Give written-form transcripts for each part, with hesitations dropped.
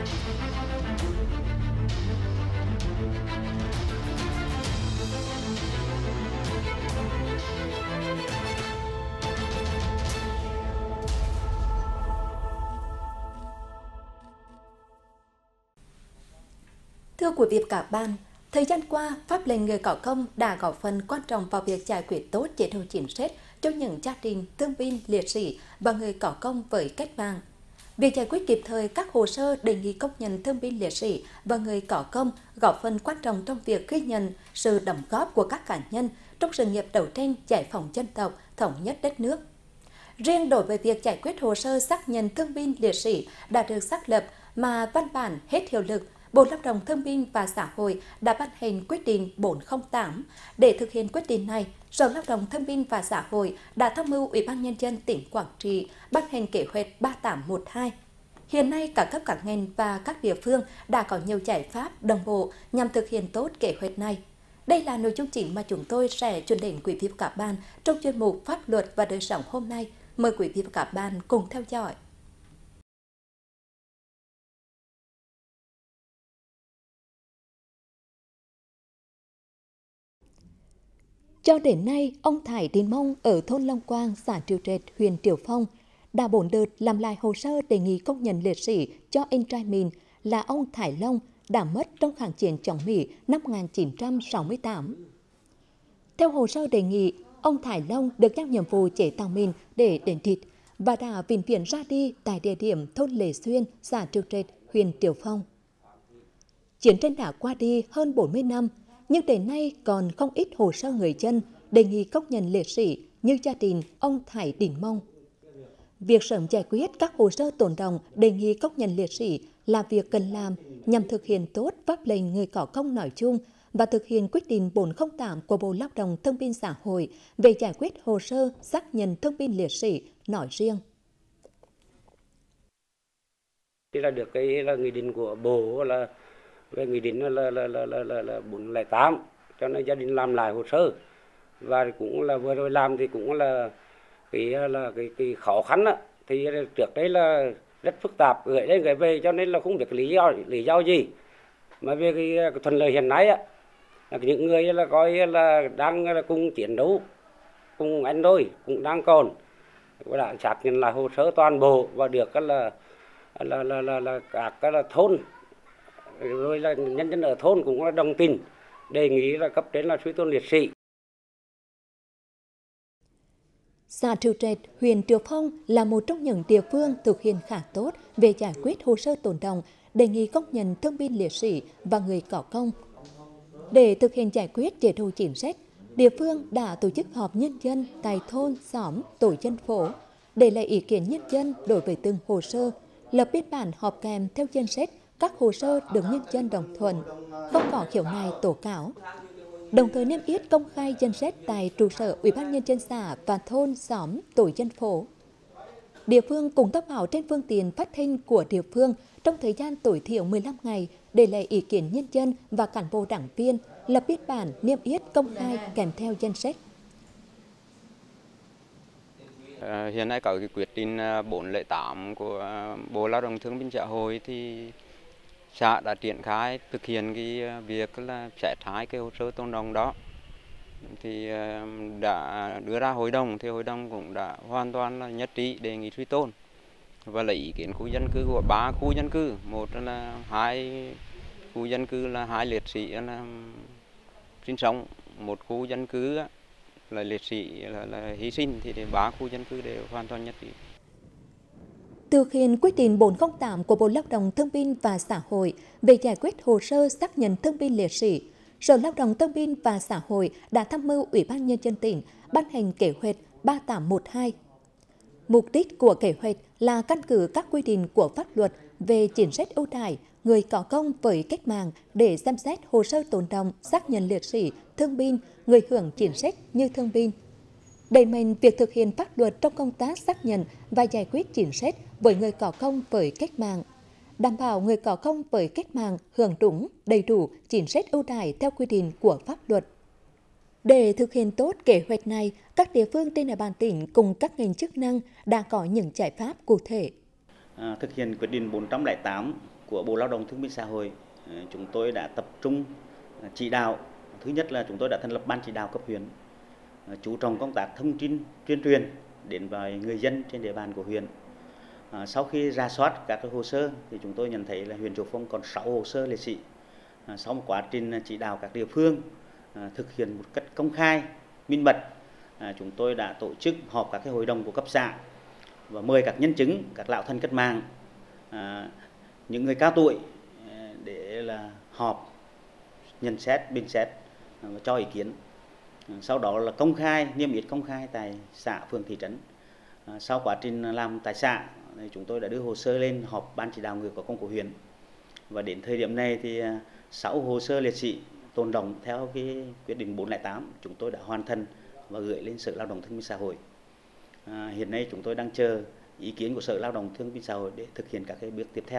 Thưa quý vị và các bạn, thời gian qua, pháp lệnh người có công đã góp phần quan trọng vào việc giải quyết tốt chế độ chính sách cho những gia đình thương binh liệt sĩ và người có công với cách mạng. Việc giải quyết kịp thời các hồ sơ đề nghị công nhận thương binh liệt sĩ và người có công góp phần quan trọng trong việc ghi nhận sự đóng góp của các cá nhân trong sự nghiệp đấu tranh giải phóng dân tộc, thống nhất đất nước. Riêng đối với việc giải quyết hồ sơ xác nhận thương binh liệt sĩ đã được xác lập mà văn bản hết hiệu lực, Bộ Lao động Thương binh và Xã hội đã ban hành quyết định 408. Để thực hiện quyết định này, Sở Lao động Thương binh và Xã hội đã tham mưu Ủy ban Nhân dân tỉnh Quảng Trị ban hành kế hoạch 3812. Hiện nay, các cấp các ngành và các địa phương đã có nhiều giải pháp đồng bộ nhằm thực hiện tốt kế hoạch này. Đây là nội dung chính mà chúng tôi sẽ chuyển đến quý vị và các bạn trong chuyên mục Pháp luật và đời sống hôm nay. Mời quý vị và các bạn cùng theo dõi. Cho đến nay, ông Thái Đình Mông ở thôn Long Quang, xã Triệu Trạch, huyện Triệu Phong đã 4 đợt làm lại hồ sơ đề nghị công nhận liệt sĩ cho anh trai mình là ông Thái Long đã mất trong kháng chiến chống Mỹ năm 1968. Theo hồ sơ đề nghị, ông Thái Long được giao nhiệm vụ chế tạo mìn để đền thịt và đã vĩnh viễn ra đi tại địa điểm thôn Lệ Xuyên, xã Triệu Trạch, huyện Triệu Phong. Chiến tranh đã qua đi hơn 40 năm, nhưng đến nay còn không ít hồ sơ người dân đề nghị công nhận liệt sĩ như gia đình ông Thái Đình Mông. Việc sớm giải quyết các hồ sơ tồn đọng đề nghị công nhận liệt sĩ là việc cần làm nhằm thực hiện tốt pháp lệnh người có công nói chung và thực hiện quyết định 408 của Bộ Lao động Thương binh Xã hội về giải quyết hồ sơ xác nhận thương binh liệt sĩ nói riêng. Đây là được cái là nghị định của Bộ là về nghị định là 408 cho nên gia đình làm lại hồ sơ, và cũng là vừa rồi làm thì cũng là cái khó khăn á, thì trước đấy là rất phức tạp, gửi đến gửi về cho nên là không biết lý do gì, mà về cái thuận lợi hiện nay á, những người là coi là đang là cùng chiến đấu cùng anh đôi cũng đang còn đã xác nhận lại hồ sơ toàn bộ và được các là thôn rồi là nhân dân ở thôn cũng là đồng tình đề nghị là cấp trên là suy tôn liệt sĩ. Xã Triệu Trạch, huyện Triệu Phong là một trong những địa phương thực hiện khá tốt về giải quyết hồ sơ tồn đọng đề nghị công nhận thương binh liệt sĩ và người có công. Để thực hiện giải quyết chế độ chính sách, địa phương đã tổ chức họp nhân dân tại thôn, xóm, tổ dân phố để lấy ý kiến nhân dân đối với từng hồ sơ, lập biên bản họp kèm theo danh sách các hồ sơ được nhân dân đồng thuận, không có khiếu nại tố cáo. Đồng thời niêm yết công khai danh sách tại trụ sở Ủy ban Nhân dân xã và thôn, xóm, tổ dân phố. Địa phương cũng thông báo trên phương tiện phát thanh của địa phương trong thời gian tối thiểu 15 ngày để lấy ý kiến nhân dân và cán bộ đảng viên, lập biên bản niêm yết công khai kèm theo danh sách. Hiện nay có cái quyết định 408 của Bộ Lao động Thương binh Xã hội thì xã đã triển khai thực hiện cái việc là xét hai cái hồ sơ tồn đọng đó, thì đã đưa ra hội đồng thì hội đồng cũng đã hoàn toàn là nhất trí đề nghị suy tôn và lấy ý kiến khu dân cư của 3 khu dân cư, một là 2 khu dân cư là 2 liệt sĩ là sinh sống, một khu dân cư là liệt sĩ là hy sinh, thì 3 khu dân cư đều hoàn toàn nhất trí. Thực hiện quyết định 408 của Bộ Lao động Thương binh và Xã hội về giải quyết hồ sơ xác nhận thương binh liệt sĩ, Sở Lao động Thương binh và Xã hội đã tham mưu Ủy ban Nhân dân tỉnh ban hành kế hoạch 3812. Mục đích của kế hoạch là căn cứ các quy định của pháp luật về chính sách ưu đãi người có công với cách mạng để xem xét hồ sơ tồn đọng xác nhận liệt sĩ, thương binh, người hưởng chính sách như thương binh. Đẩy mạnh việc thực hiện pháp luật trong công tác xác nhận và giải quyết chính sách với người có công với cách mạng, đảm bảo người có công với cách mạng hưởng đúng, đầy đủ chính sách ưu đãi theo quy định của pháp luật. Để thực hiện tốt kế hoạch này, các địa phương trên địa bàn tỉnh cùng các ngành chức năng đã có những giải pháp cụ thể. Thực hiện quyết định 408 của Bộ Lao động Thương binh Xã hội, chúng tôi đã tập trung chỉ đạo. Thứ nhất là chúng tôi đã thành lập ban chỉ đạo cấp huyện, chú trọng công tác thông tin tuyên truyền đến với người dân trên địa bàn của huyện. Sau khi rà soát các hồ sơ thì chúng tôi nhận thấy là huyện Triệu Phong còn 6 hồ sơ liệt sĩ. Sau một quá trình chỉ đạo các địa phương thực hiện một cách công khai, minh bạch, chúng tôi đã tổ chức họp các hội đồng của cấp xã và mời các nhân chứng, các lão thành cách mạng, những người cao tuổi để là họp, nhận xét, bình xét và cho ý kiến. Sau đó là công khai, niêm yết công khai tại xã, phường, thị trấn. Sau quá trình làm tại xã, chúng tôi đã đưa hồ sơ lên họp ban chỉ đạo người có công của huyện. Và đến thời điểm này thì 6 hồ sơ liệt sĩ tồn đọng theo cái quyết định 408 chúng tôi đã hoàn thành và gửi lên Sở Lao động Thương binh Xã hội. Hiện nay chúng tôi đang chờ ý kiến của Sở Lao động Thương binh Xã hội để thực hiện các cái bước tiếp theo.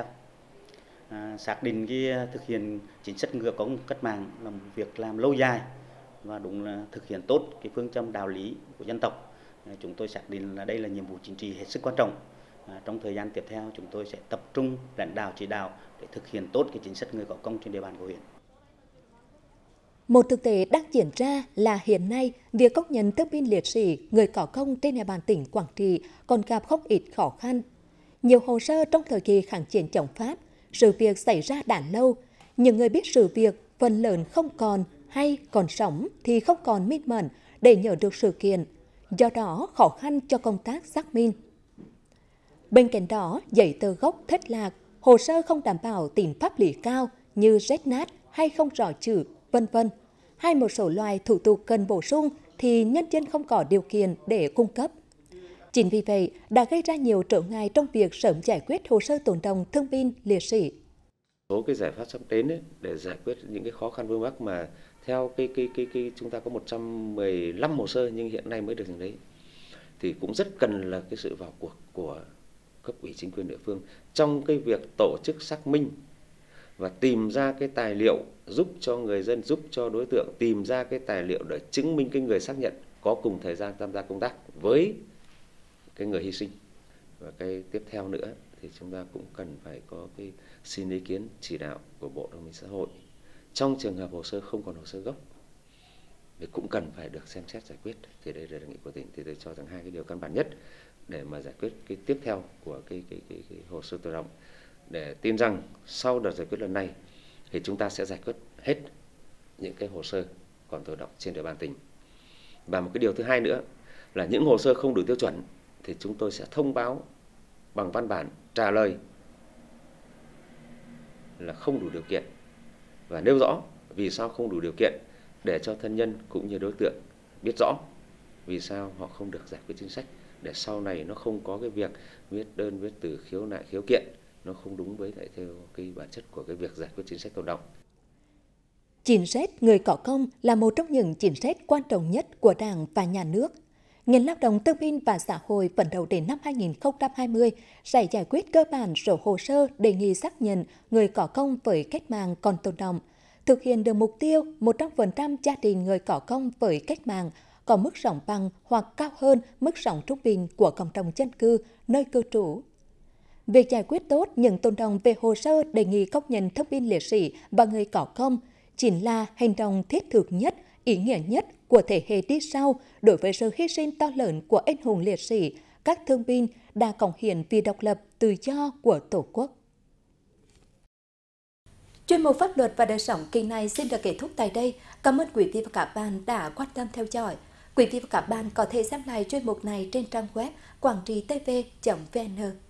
Xác định cái thực hiện chính sách người có công cách mạng là một việc làm lâu dài và đúng là thực hiện tốt cái phương châm đạo lý của dân tộc. Chúng tôi xác định là đây là nhiệm vụ chính trị hết sức quan trọng. Trong thời gian tiếp theo chúng tôi sẽ tập trung lãnh đạo chỉ đạo để thực hiện tốt cái chính sách người có công trên địa bàn của huyện. Một thực tế đang diễn ra là hiện nay, việc công nhận thương binh liệt sĩ, người có công trên địa bàn tỉnh Quảng Trị còn gặp không ít khó khăn. Nhiều hồ sơ trong thời kỳ kháng chiến chống Pháp, sự việc xảy ra đã lâu, những người biết sự việc phần lớn không còn hay còn sống thì không còn minh mẫn để nhớ được sự kiện, do đó khó khăn cho công tác xác minh. Bên cạnh đó, giấy tờ gốc thất lạc, hồ sơ không đảm bảo tính pháp lý cao như rách nát hay không rõ chữ, vân vân, hay một số loại thủ tục cần bổ sung thì nhân dân không có điều kiện để cung cấp. Chính vì vậy đã gây ra nhiều trở ngại trong việc sớm giải quyết hồ sơ tồn đọng thương binh liệt sĩ. Số cái giải pháp sắp đến ấy, để giải quyết những cái khó khăn vướng mắc mà theo cái chúng ta có 115 hồ sơ nhưng hiện nay mới được thành đấy, thì cũng rất cần là cái sự vào cuộc của cấp ủy chính quyền địa phương trong cái việc tổ chức xác minh và tìm ra cái tài liệu giúp cho người dân, giúp cho đối tượng tìm ra cái tài liệu để chứng minh cái người xác nhận có cùng thời gian tham gia công tác với cái người hy sinh. Và cái tiếp theo nữa thì chúng ta cũng cần phải có cái xin ý kiến chỉ đạo của Bộ Lao động Xã hội. Trong trường hợp hồ sơ không còn hồ sơ gốc thì cũng cần phải được xem xét giải quyết. Thì đây là đề nghị của tỉnh, thì tôi cho rằng hai cái điều căn bản nhất để mà giải quyết cái tiếp theo của cái hồ sơ tồn đọng, để tin rằng sau đợt giải quyết lần này thì chúng ta sẽ giải quyết hết những cái hồ sơ còn tồn đọng trên địa bàn tỉnh. Và một cái điều thứ hai nữa là những hồ sơ không đủ tiêu chuẩn thì chúng tôi sẽ thông báo bằng văn bản trả lời là không đủ điều kiện và nêu rõ vì sao không đủ điều kiện để cho thân nhân cũng như đối tượng biết rõ vì sao họ không được giải quyết chính sách, để sau này nó không có cái việc viết đơn, viết từ, khiếu nại, khiếu kiện nó không đúng với lại theo cái bản chất của cái việc giải quyết chính sách tồn đọng. Chính sách người có công là một trong những chính sách quan trọng nhất của Đảng và Nhà nước. Ngành Lao động Thương binh và Xã hội phấn đấu đến năm 2020 sẽ giải quyết cơ bản số hồ sơ đề nghị xác nhận người có công với cách mạng còn tồn đọng, thực hiện được mục tiêu 100% gia đình người có công với cách mạng có mức sống bằng hoặc cao hơn mức sống trung bình của cộng đồng dân cư nơi cư trú. Việc giải quyết tốt những tồn đọng về hồ sơ đề nghị công nhận thương binh liệt sĩ và người có công chính là hành động thiết thực nhất, ý nghĩa nhất của thế hệ đi sau đối với sự hy sinh to lớn của anh hùng liệt sĩ, các thương binh đã cống hiến vì độc lập tự do của Tổ quốc. Chuyên mục Pháp luật và đời sống kỳ này xin được kết thúc tại đây. Cảm ơn quý vị và các bạn đã quan tâm theo dõi. Quý vị và các bạn có thể xem lại chuyên mục này trên trang web quangtritv.vn.